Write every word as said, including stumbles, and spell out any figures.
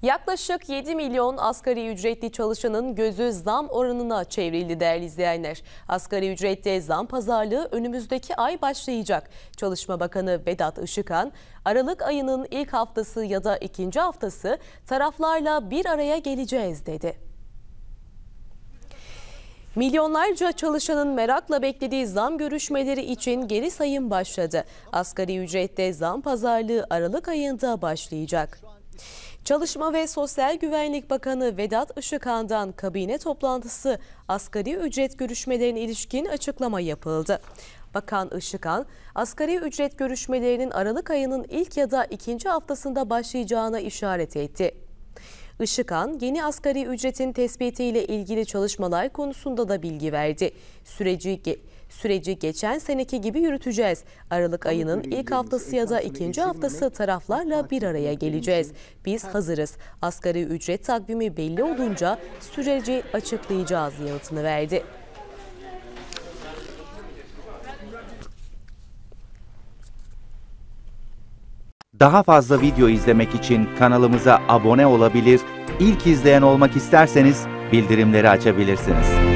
Yaklaşık yedi milyon asgari ücretli çalışanın gözü zam oranına çevrildi değerli izleyenler. Asgari ücrette zam pazarlığı önümüzdeki ay başlayacak. Çalışma Bakanı Vedat Işıkhan, Aralık ayının ilk haftası ya da ikinci haftası taraflarla bir araya geleceğiz dedi. Milyonlarca çalışanın merakla beklediği zam görüşmeleri için geri sayım başladı. Asgari ücrette zam pazarlığı Aralık ayında başlayacak. Çalışma ve Sosyal Güvenlik Bakanı Vedat Işıkhan'dan kabine toplantısı asgari ücret görüşmelerine ilişkin açıklama yapıldı. Bakan Işıkhan, asgari ücret görüşmelerinin Aralık ayının ilk ya da ikinci haftasında başlayacağına işaret etti. Işıkhan, yeni asgari ücretin tespitiyle ilgili çalışmalar konusunda da bilgi verdi. Süreci Süreci geçen seneki gibi yürüteceğiz. Aralık ayının ilk haftası ya da ikinci haftası taraflarla bir araya geleceğiz. Biz hazırız. Asgari ücret takvimi belli olunca süreci açıklayacağız yanıtını verdi. Daha fazla video izlemek için kanalımıza abone olabilir, ilk izleyen olmak isterseniz bildirimleri açabilirsiniz.